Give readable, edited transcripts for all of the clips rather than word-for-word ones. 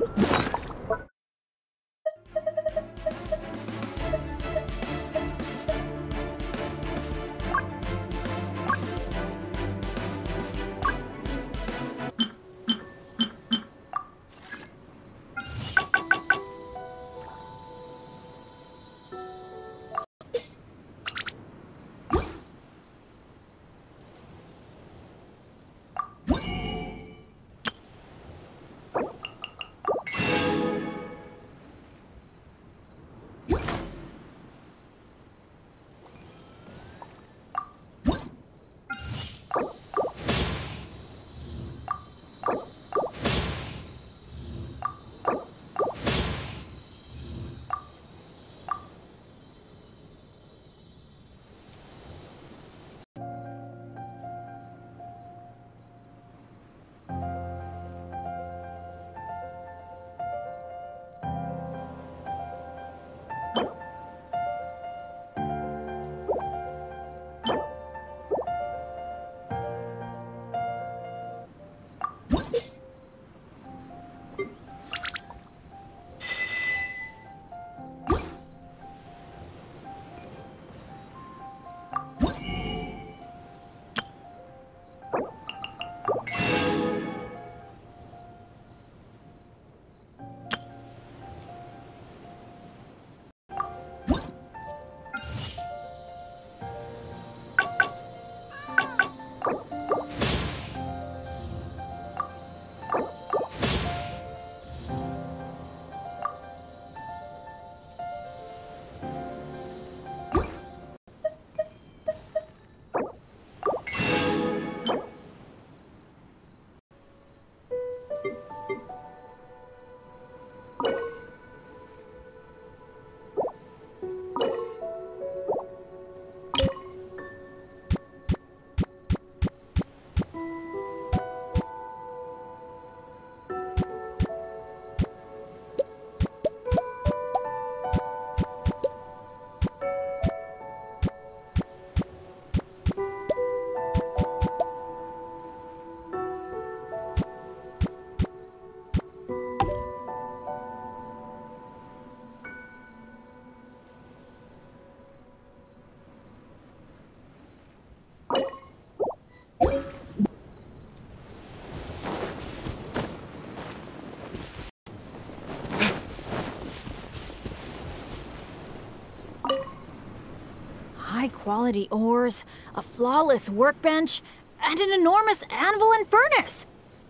High-quality ores, a flawless workbench, and an enormous anvil and furnace.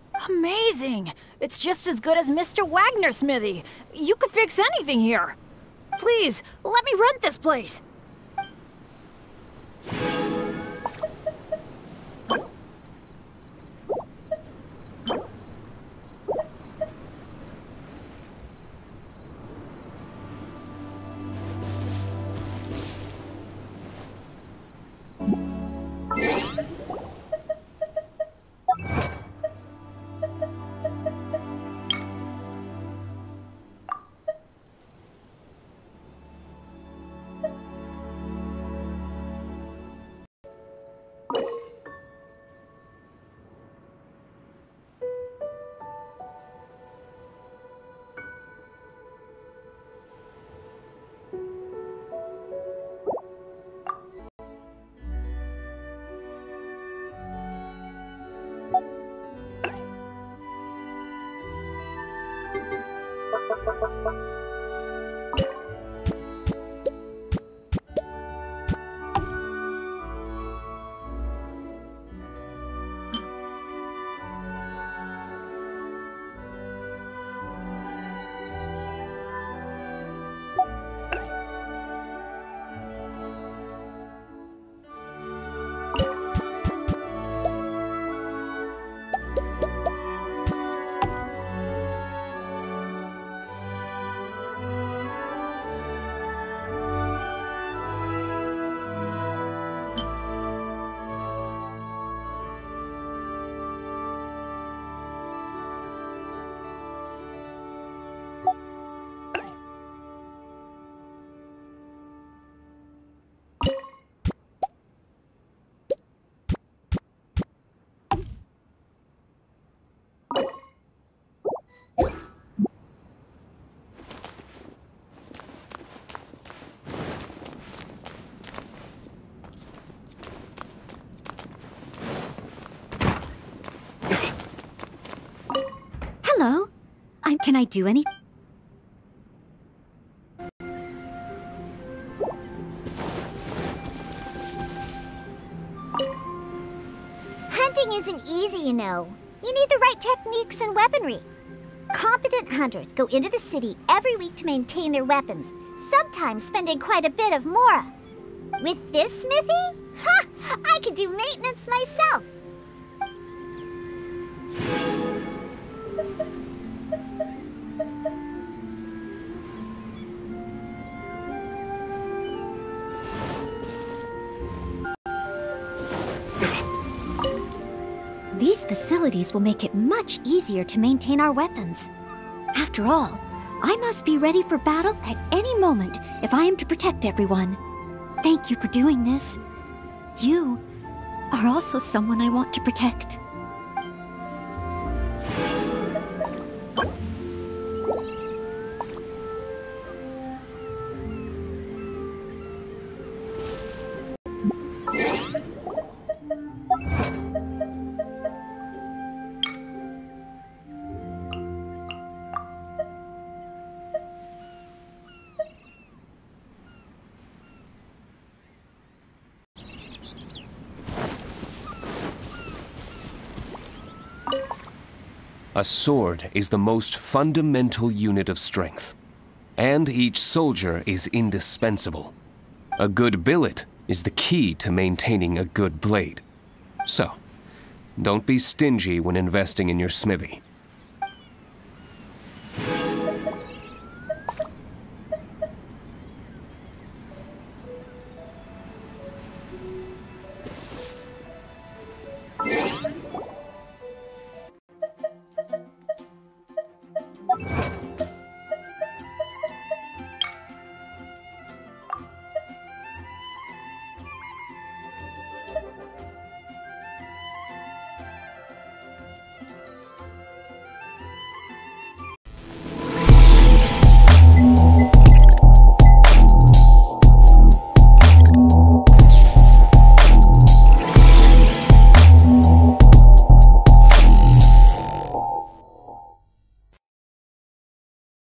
Amazing! It's just as good as Mr. Wagner's smithy. You could fix anything here. Please, let me rent this place. Can I do any? Hunting isn't easy, you know. You need the right techniques and weaponry. Competent hunters go into the city every week to maintain their weapons, sometimes spending quite a bit of mora. With this smithy? Ha! I could do maintenance myself. These facilities will make it much easier to maintain our weapons. After all, I must be ready for battle at any moment if I am to protect everyone. Thank you for doing this. You are also someone I want to protect. A sword is the most fundamental unit of strength, and each soldier is indispensable. A good billet is the key to maintaining a good blade. So, don't be stingy when investing in your smithy.